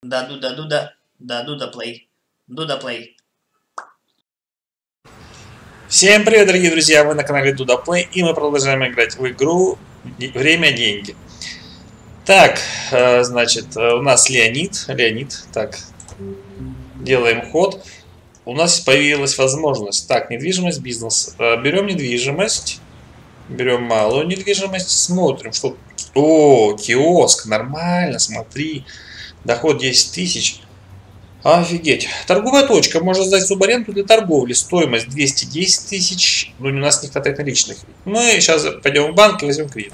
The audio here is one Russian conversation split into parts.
Дуда плей. Дуда плей. Всем привет, дорогие друзья! Вы на канале Дуда Play, и мы продолжаем играть в игру «Время, деньги». Так, значит, у нас Леонид. Так, делаем ход. У нас появилась возможность. Так, недвижимость, бизнес. Берем недвижимость. Берем малую недвижимость. Смотрим, что... О, киоск, нормально, смотри. Доход 10 тысяч. Офигеть. Торговая точка. Можно сдать субаренду для торговли. Стоимость 210 тысяч. Но у нас не хватает наличных. Мы сейчас пойдем в банк и возьмем кредит.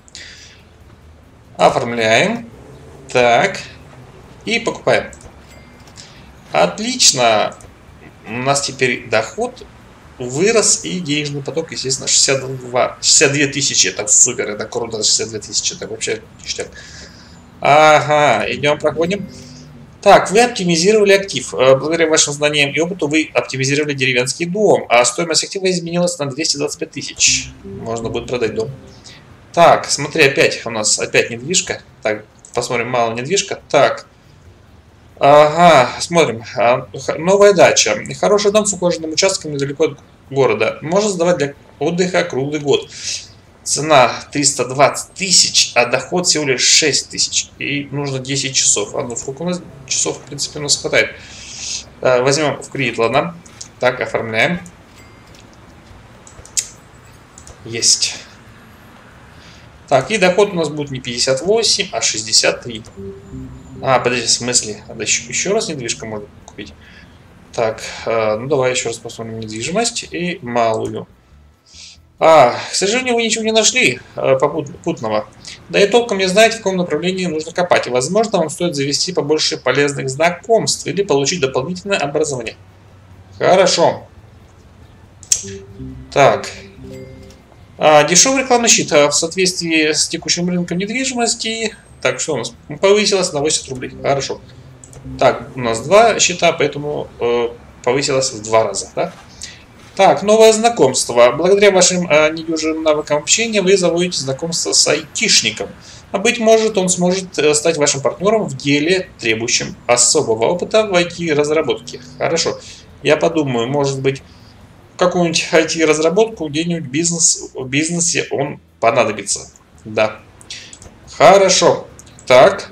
Оформляем. Так. И покупаем. Отлично. У нас теперь доход вырос и денежный поток, естественно, 62 тысячи. Это супер, это круто. 62 тысячи. Это вообще ништяк. Ага. Идем, проходим. Так, вы оптимизировали актив. Благодаря вашим знаниям и опыту вы оптимизировали деревенский дом, а стоимость актива изменилась на 225 тысяч. Можно будет продать дом. Так, смотри, опять у нас недвижка. Так, посмотрим, мало недвижка. Так, ага, смотрим. Новая дача. Хороший дом с ухоженным участком недалеко от города. Можно сдавать для отдыха круглый год. Цена 320 тысяч, а доход всего лишь 6 тысяч. И нужно 10 часов. А ну сколько у нас часов, в принципе, у нас хватает. Возьмем в кредит, ладно. Так, оформляем. Есть. Так, и доход у нас будет не 58, а 63. А, подожди, в смысле? Надо еще раз недвижку можно купить. Так, ну давай еще раз посмотрим недвижимость и малую. К сожалению, вы ничего не нашли попутного. Да и толком не знаете, в каком направлении нужно копать. И, возможно, вам стоит завести побольше полезных знакомств или получить дополнительное образование. Хорошо. Так. Дешевый рекламный щит в соответствии с текущим рынком недвижимости. Так, что у нас? Повысилось на 80 рублей. Хорошо. Так, у нас два счета, поэтому повысилось в 2 раза, да? Так, новое знакомство. Благодаря вашим недюжинным навыкам общения вы заводите знакомство с айтишником. А быть может, он сможет стать вашим партнером в деле, требующем особого опыта в IT-разработке. Хорошо. Я подумаю, может быть, какую-нибудь IT-разработку где-нибудь в бизнесе он понадобится. Да. Хорошо. Так.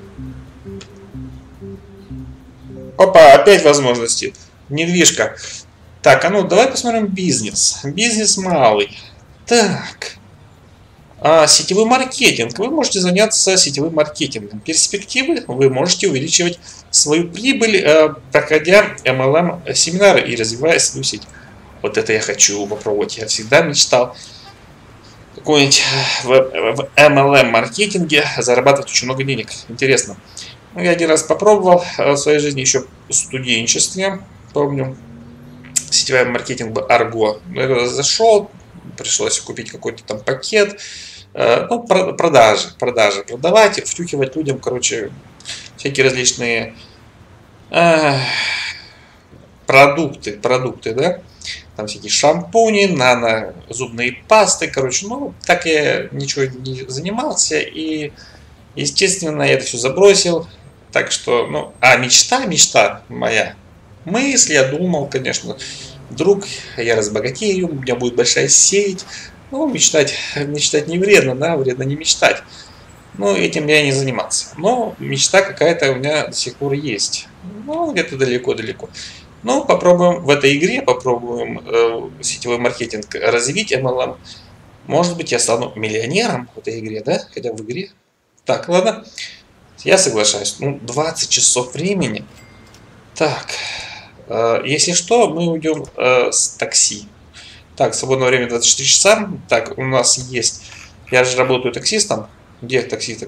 Опа, опять возможности. Недвижка. Так, а ну давай посмотрим бизнес. Бизнес малый. Так. Сетевой маркетинг. Вы можете заняться сетевым маркетингом. Перспективы. Вы можете увеличивать свою прибыль, проходя MLM-семинары и развивая свою сеть. Вот это я хочу попробовать. Я всегда мечтал какой-нибудь в MLM-маркетинге зарабатывать очень много денег. Интересно. Ну, я один раз попробовал в своей жизни еще в студенчестве. Помню. Сетевой маркетинг был Арго. Я зашел, пришлось купить какой-то там пакет. Ну, продажи. Продавать, втюхивать людям, короче, всякие различные продукты, да. Там всякие шампуни, нано-зубные пасты, короче, ну, так я ничего не занимался. И, естественно, я это все забросил. Так что, ну, мечта моя. Мысль, я думал, конечно, вдруг я разбогатею, у меня будет большая сеть. Ну, мечтать не вредно, да, вредно не мечтать. Но этим я не занимался. Но мечта какая-то у меня до сих пор есть. Ну, где-то далеко-далеко. Ну, попробуем в этой игре, сетевой маркетинг развить MLM. Может быть, я стану миллионером в этой игре, да, хотя в игре. Так, ладно, я соглашаюсь. Ну, 20 часов времени. Так. Если что, мы уйдем с такси. Так, свободное время 24 часа. Так, у нас есть... Я же работаю таксистом. Где такси?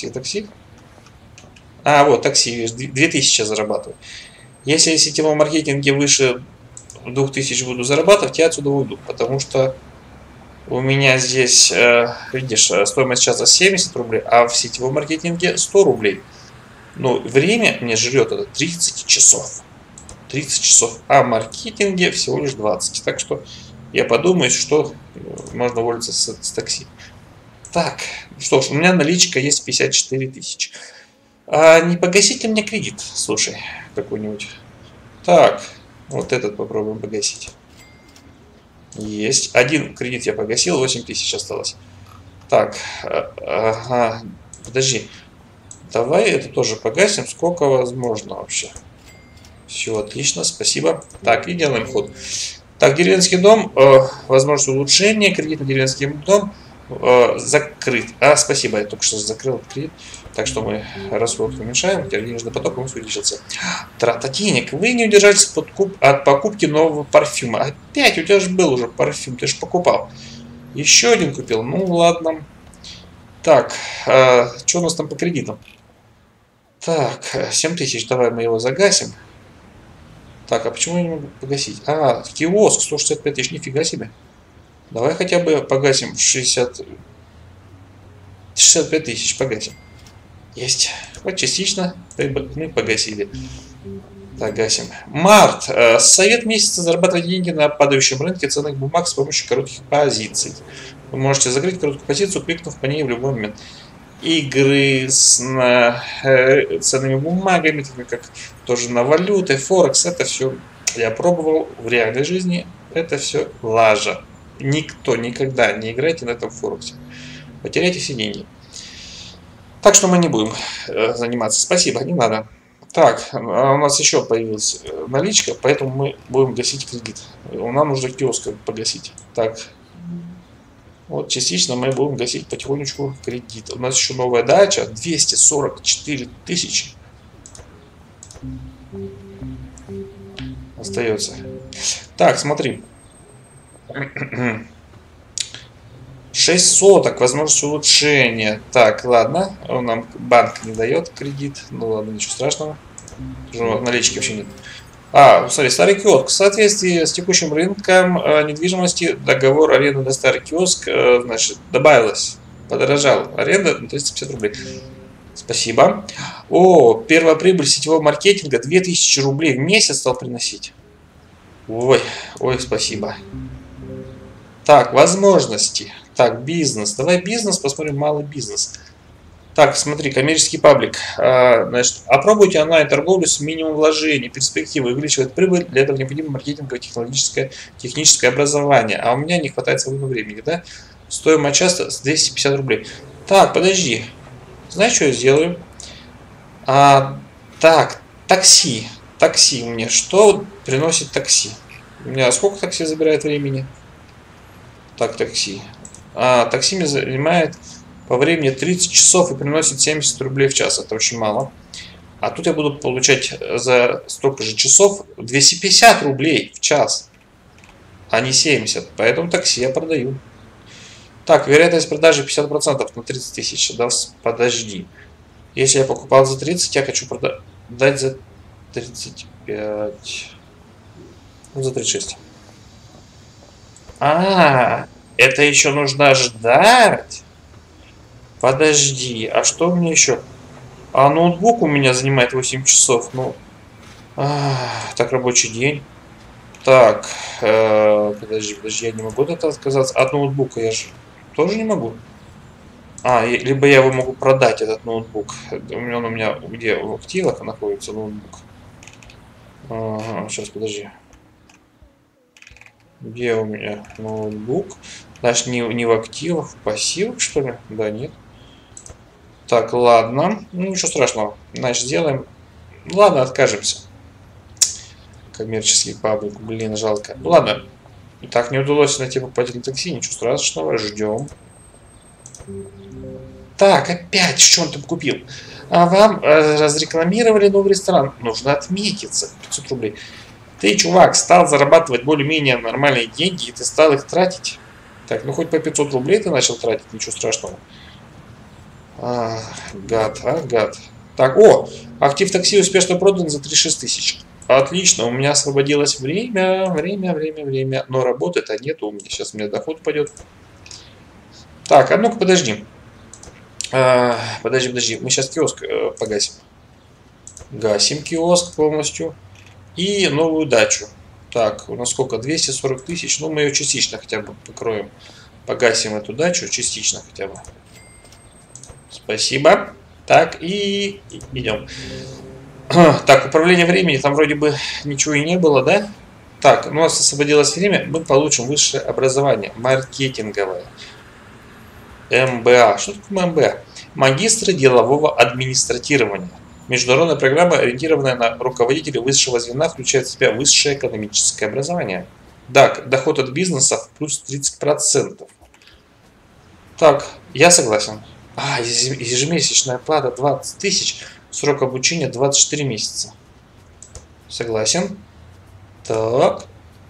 Вот, такси, видишь, 2000 зарабатываю. Если в сетевом маркетинге выше 2000 буду зарабатывать, я отсюда уйду. Потому что у меня здесь, видишь, стоимость часа 70 рублей, а в сетевом маркетинге 100 рублей. Но время мне жрет это 30 часов. 30 часов, а в маркетинге всего лишь 20. Так что я подумаю, что можно уволиться с такси. Так, что ж, у меня наличка есть 54 тысячи. А не погасить ли мне кредит? Слушай, какой-нибудь. Так, вот этот попробуем погасить. Есть. Один кредит я погасил, 8000 осталось. Так, ага, подожди. Давай это тоже погасим, сколько возможно вообще. Все, отлично, спасибо. Так, и делаем ход. Так, деревенский дом, возможность улучшения, кредит на деревенский дом закрыт. Спасибо, я только что закрыл кредит. Так что мы расход уменьшаем, хотя денежный поток у нас увеличился. Трата денег. Вы не удержались от покупки нового парфюма. Опять, у тебя же был уже парфюм, ты же покупал. Еще один купил, ну ладно. Так, что у нас там по кредитам? Так, 7000, давай мы его загасим. Так, а почему я не могу погасить? Киоск, 165 тысяч, нифига себе. Давай хотя бы погасим 65 тысяч, погасим. Есть. Вот частично мы погасили. Так, гасим. Март. Совет месяца: зарабатывать деньги на падающем рынке ценных бумаг с помощью коротких позиций. Вы можете закрыть короткую позицию, кликнув по ней в любой момент. Игры с ценными бумагами, как тоже на валюты, Форекс, это все я пробовал в реальной жизни, это все лажа. Никто никогда не играйте на этом Форексе. Потеряйте все деньги. Так что мы не будем заниматься. Спасибо, не надо. Так, у нас еще появилась наличка, поэтому мы будем гасить кредит. Нам нужно киоск погасить. Так. Вот частично мы будем гасить потихонечку кредит. У нас еще новая дача. 244 тысячи. Остается. Так, смотри. 6 соток. Возможность улучшения. Так, ладно. Он нам банк не дает кредит. Ну ладно, ничего страшного. Налички вообще нет. Смотри, старый киоск. В соответствии с текущим рынком недвижимости договор аренды на старый киоск, значит, добавилось, подорожал. Аренда на 350 рублей. Спасибо. Первая прибыль сетевого маркетинга 2000 рублей в месяц стал приносить. Ой, спасибо. Так, возможности. Так, бизнес. Давай бизнес, посмотрим малый бизнес. Так, смотри, коммерческий паблик. Значит, опробуйте онлайн-торговлю с минимумом вложений. Перспективы увеличивает прибыль. Для этого необходимо маркетинговое техническое образование. А у меня не хватает свободного времени, да? Стоимость часа с 250 рублей. Так, подожди. Знаешь, что я сделаю? Так, такси. Такси мне. Что приносит такси? У меня сколько такси забирает времени? Так, такси. Такси мне занимает по времени 30 часов и приносит 70 рублей в час. Это очень мало. А тут я буду получать за столько же часов 250 рублей в час, а не 70. Поэтому такси я продаю. Так, вероятность продажи 50% на 30 тысяч. Да, подожди. Если я покупал за 30, я хочу продать за 35. Ну, за 36. Это еще нужно ждать? Подожди, а что мне еще? Ноутбук у меня занимает 8 часов. Ну, так, рабочий день. Так, подожди, я не могу от этого отказаться. От ноутбука я же тоже не могу. Либо я его могу продать, этот ноутбук. Он у меня где? В активах находится ноутбук. Сейчас, подожди. Где у меня ноутбук? Значит, не в активах, в пассивах, что ли? Да, нет. Так, ладно. Ну, ничего страшного. Значит, сделаем. Ладно, откажемся. Коммерческий паблик. Блин, жалко. Ну, ладно. Так, не удалось найти покупателя такси. Ничего страшного. Ждем. Так, опять. Что он там купил? Вам разрекламировали новый ресторан. Нужно отметиться. 500 рублей. Ты, чувак, стал зарабатывать более-менее нормальные деньги, и ты стал их тратить. Так, ну хоть по 500 рублей ты начал тратить, ничего страшного. Гад. Так, актив такси успешно продан за 36 тысяч. Отлично, у меня освободилось время. Но работы-то нету у меня. Сейчас у меня доход пойдет. Так, ну-ка, подожди. Подожди. Мы сейчас киоск погасим. Гасим киоск полностью. И новую дачу. Так, у нас сколько? 240 тысяч. Ну, мы ее частично хотя бы покроем. Погасим эту дачу частично хотя бы. Спасибо. Так, и идем. Так, управление временем, там вроде бы ничего и не было, да? Так, у нас освободилось время, мы получим высшее образование, маркетинговое. МБА. Что такое МБА? Магистры делового администрирования. Международная программа, ориентированная на руководителей высшего звена, включает в себя высшее экономическое образование. Так, доход от бизнеса плюс 30%. Так, я согласен. Ежемесячная плата 20 тысяч, срок обучения 24 месяца. Согласен. Так.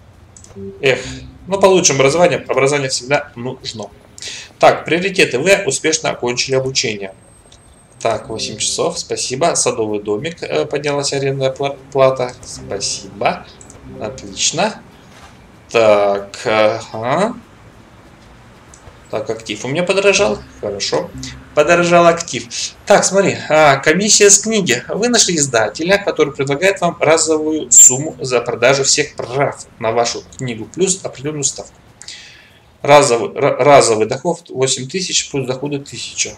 Ну получим образование. Образование всегда нужно. Так, приоритеты. Вы успешно окончили обучение. Так, 8 часов, спасибо. Садовый домик, поднялась арендная плата. Спасибо. Отлично. Так, ага. Так, актив у меня подорожал. Хорошо. Подорожал актив. Так, смотри, комиссия с книги. Вы нашли издателя, который предлагает вам разовую сумму за продажу всех прав на вашу книгу, плюс определенную ставку. Разовый доход 8000 плюс доходы 1000.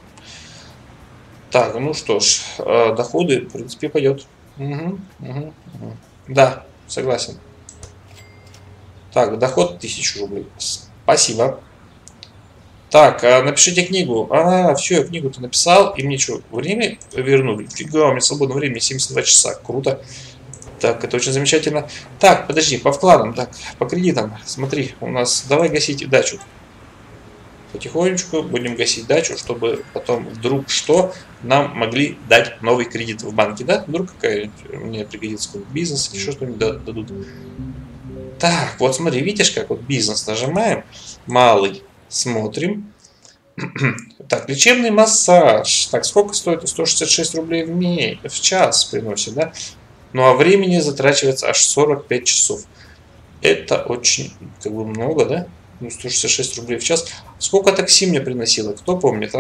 Так, ну что ж, доходы, в принципе, пойдет. Угу. Да, согласен. Так, доход 1000 рублей. Спасибо. Так, напишите книгу. Все, я книгу-то написал. И мне что, время вернули? Фига, у меня свободное время 72 часа. Круто. Так, это очень замечательно. Так, подожди, по вкладам, так, по кредитам. Смотри, у нас, давай гасить дачу. Потихонечку будем гасить дачу, чтобы потом вдруг что нам могли дать новый кредит в банке, да? Вдруг мне пригодится какой-то бизнес, еще что-нибудь дадут. Так, вот смотри, видишь, как вот бизнес нажимаем, малый, смотрим. Так, лечебный массаж. Так, сколько стоит? 166 рублей в час приносит, да? Ну а времени затрачивается аж 45 часов. Это очень, как бы, много, да? Ну, 166 рублей в час. Сколько такси мне приносило? Кто помнит,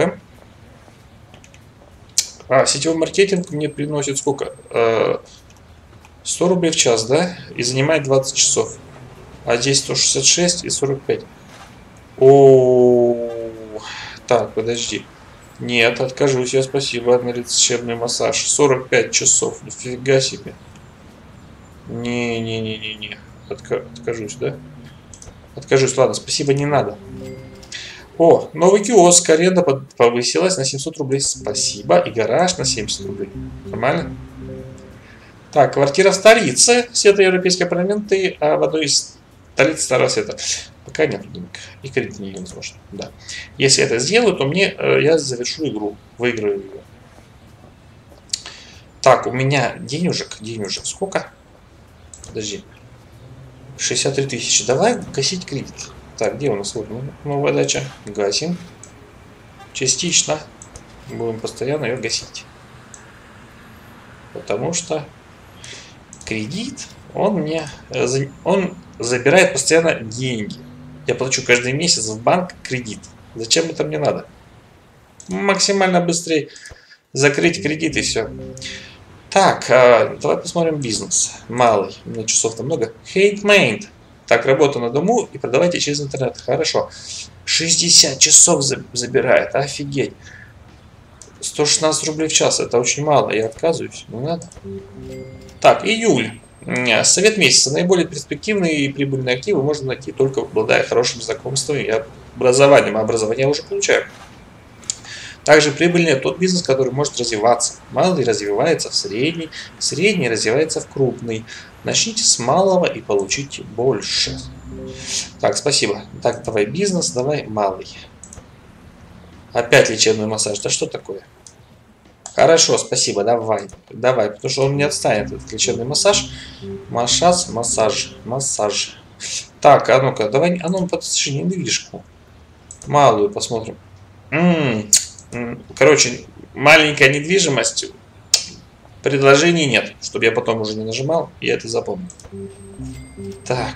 сетевой маркетинг мне приносит сколько? 100 рублей в час, да? И занимает 20 часов. А здесь 166 и 45. Так, подожди. Нет, откажусь я, спасибо, на лечебный массаж. 45 часов, нифига себе. Не. Откажусь, да? Откажусь, ладно, спасибо, не надо. О, новый киоск, аренда повысилась на 700 рублей, спасибо. И гараж на 70 рублей. Нормально? Так, квартира в столице, света Европейского парламента и в одной из столиц Старого Света. Пока нет денег. И кредит не невозможно. Да. Если это сделаю, то я завершу игру. Выиграю ее. Так, у меня денежек сколько? Подожди. 63 тысячи. Давай гасить кредит. Так, где у нас вот новая дача? Гасим. Частично. Будем постоянно ее гасить. Потому что кредит, он забирает постоянно деньги. Я плачу каждый месяц в банк кредит. Зачем это мне надо? Максимально быстрее закрыть кредит и все. Так, давай посмотрим бизнес. Малый. У меня часов-то много. Handmade. Так, работа на дому и продавайте через интернет. Хорошо. 60 часов забирает. Офигеть. 116 рублей в час. Это очень мало. Я отказываюсь. Не надо. Так, июль. Совет месяца. Наиболее перспективные и прибыльные активы можно найти только обладая хорошим знакомством и образованием. А образование я уже получаю. Также прибыльнее тот бизнес, который может развиваться. Малый развивается в средний, средний развивается в крупный. Начните с малого и получите больше. Так, спасибо. Так, давай бизнес, давай малый. Опять лечебный массаж. Да что такое? Хорошо, спасибо, давай. Давай, потому что он не отстанет, этот лечебный массаж. Массаж. Так, а ну-ка, давай, подскажи недвижку. Малую посмотрим. Короче, маленькая недвижимость. Предложений нет, чтобы я потом уже не нажимал, я это запомнил. Так.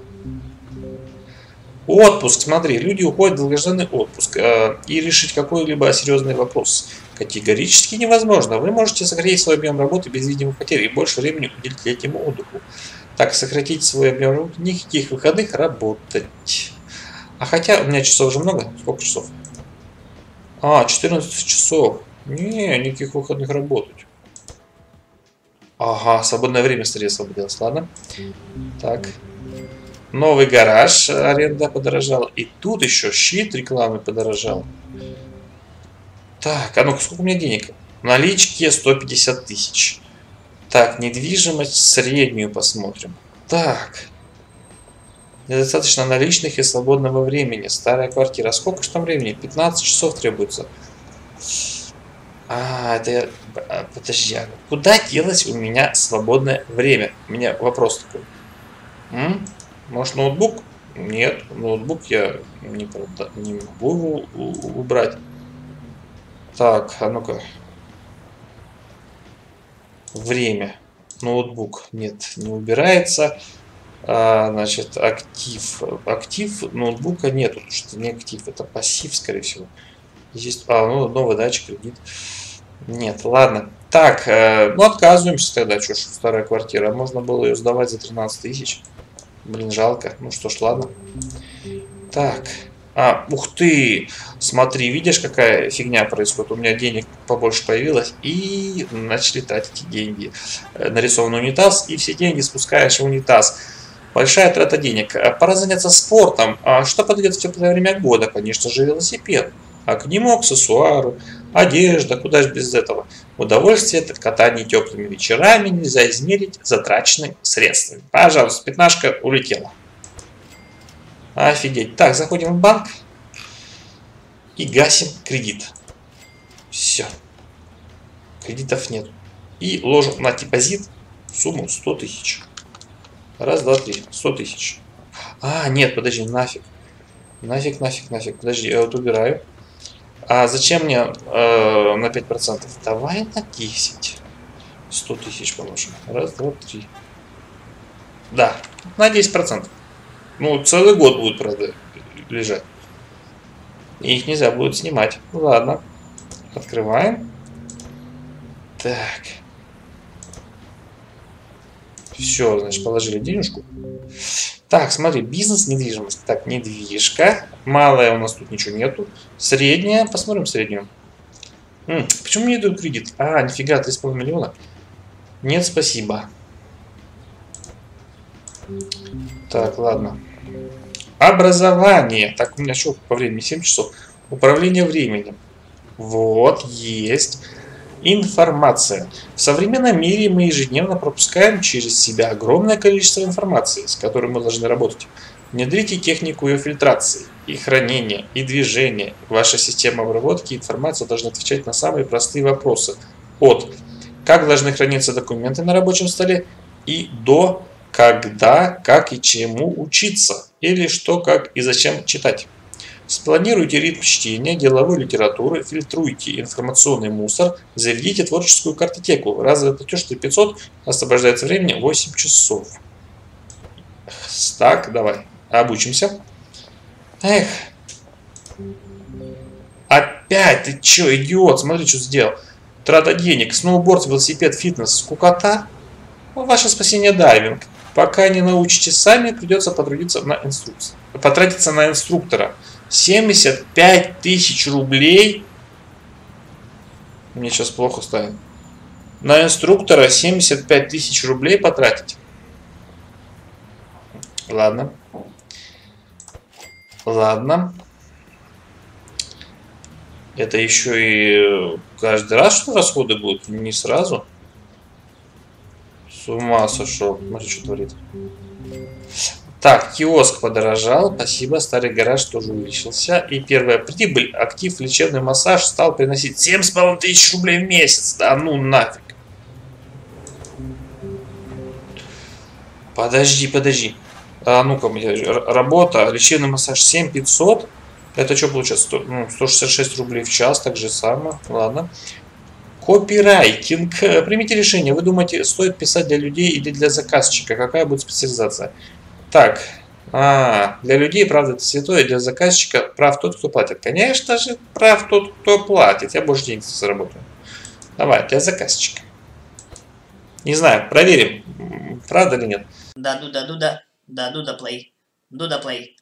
Отпуск, смотри, люди уходят в долгожданный отпуск. И решить какой-либо серьезный вопрос категорически невозможно. Вы можете сократить свой объем работы без видимых потерь и больше времени уделить этому отдыху. Так, сократить свой объем работы, никаких выходных, работать. А хотя у меня часов уже много. Сколько часов? 14 часов. Не, никаких выходных работать. Ага, свободное время средств освободилось, ладно. Так. Новый гараж, аренда подорожала. И тут еще щит рекламы подорожал. Так, а ну-ка, сколько у меня денег? Налички 150 тысяч. Так, недвижимость среднюю посмотрим. Так. Недостаточно наличных и свободного времени. Старая квартира. А сколько же там времени? 15 часов требуется. А, это я... Подожди, а куда делось у меня свободное время? У меня вопрос такой. Может, ноутбук? Нет, ноутбук я не могу убрать. Так, а ну-ка. Время. Ноутбук. Нет, не убирается. Значит, актив. Актив ноутбука нету. Что не актив, это пассив, скорее всего. Есть. Ну, новый датчик, кредит. Нет, ладно. Так, ну отказываемся тогда. Что ж, старая квартира. Можно было ее сдавать за 13 тысяч. Блин, жалко. Ну что ж, ладно. Так. Ух ты! Смотри, видишь, какая фигня происходит? У меня денег побольше появилось, и начали тратить эти деньги. Нарисован унитаз, и все деньги спускаешь в унитаз. Большая трата денег. Пора заняться спортом. Что подойдет в теплое время года? Конечно же, велосипед. А к нему аксессуары, одежда, куда же без этого. Удовольствие от катания теплыми вечерами нельзя измерить затраченными средствами. Пожалуйста, пятнашка улетела. Офигеть. Так, заходим в банк и гасим кредит. Все. Кредитов нет. И ложим на депозит сумму 100 тысяч. Раз, два, три. 100 тысяч. Нет, подожди, нафиг. Нафиг. Подожди, я вот убираю. Зачем мне на 5%? Давай на 10. 100 тысяч положим. Раз, два, три. Да, на 10%. Ну, целый год будут, правда, лежать. И их нельзя будет снимать. Ладно. Открываем. Так. Все, значит, положили денежку. Так, смотри, бизнес, недвижимость. Так, недвижка. Малая у нас тут ничего нету. Средняя. Посмотрим среднюю. Почему мне дают кредит? Нифига, 3,5 миллиона. Нет, спасибо. Так, ладно. Образование. Так, у меня что по времени? 7 часов. Управление временем. Вот, есть. Информация. В современном мире мы ежедневно пропускаем через себя огромное количество информации, с которой мы должны работать. Внедрите технику ее фильтрации, и хранения, и движения. Ваша система обработки информации должна отвечать на самые простые вопросы. От как должны храниться документы на рабочем столе и до когда, как и чему учиться, или что, как и зачем читать. Спланируйте ритм чтения деловой литературы, фильтруйте информационный мусор, заведите творческую картотеку. Разовый платеж 500, освобождается времени 8 часов. Так, давай, обучимся. Эх. Опять, ты чё, идиот, смотри, что сделал. Трата денег, сноуборд, велосипед, фитнес, скукота. Ваше спасение дайвинг. Пока не научитесь сами, придется потрудиться на инструкции. Потратиться на инструктора. 75 тысяч рублей. Мне сейчас плохо станет. На инструктора 75 тысяч рублей потратить. Ладно. Ладно. Это еще и каждый раз, что расходы будут? Не сразу. С ума сошел. Смотри, что творит. Так, киоск подорожал. Спасибо. Старый гараж тоже увеличился. И первая прибыль. Актив лечебный массаж стал приносить 7,5 тысяч рублей в месяц. Да ну нафиг. Подожди. Ну-ка, работа. Лечебный массаж 7500. Это что получается? 166 рублей в час. Так же самое. Ладно. Копирайтинг. Примите решение. Вы думаете, стоит писать для людей или для заказчика? Какая будет специализация? Так. Для людей правда это святое, для заказчика прав тот, кто платит. Конечно же, прав тот, кто платит. Я больше денег заработаю. Давай, для заказчика. Не знаю, проверим, правда или нет. Да, Дуда, плей. Дуда, плей.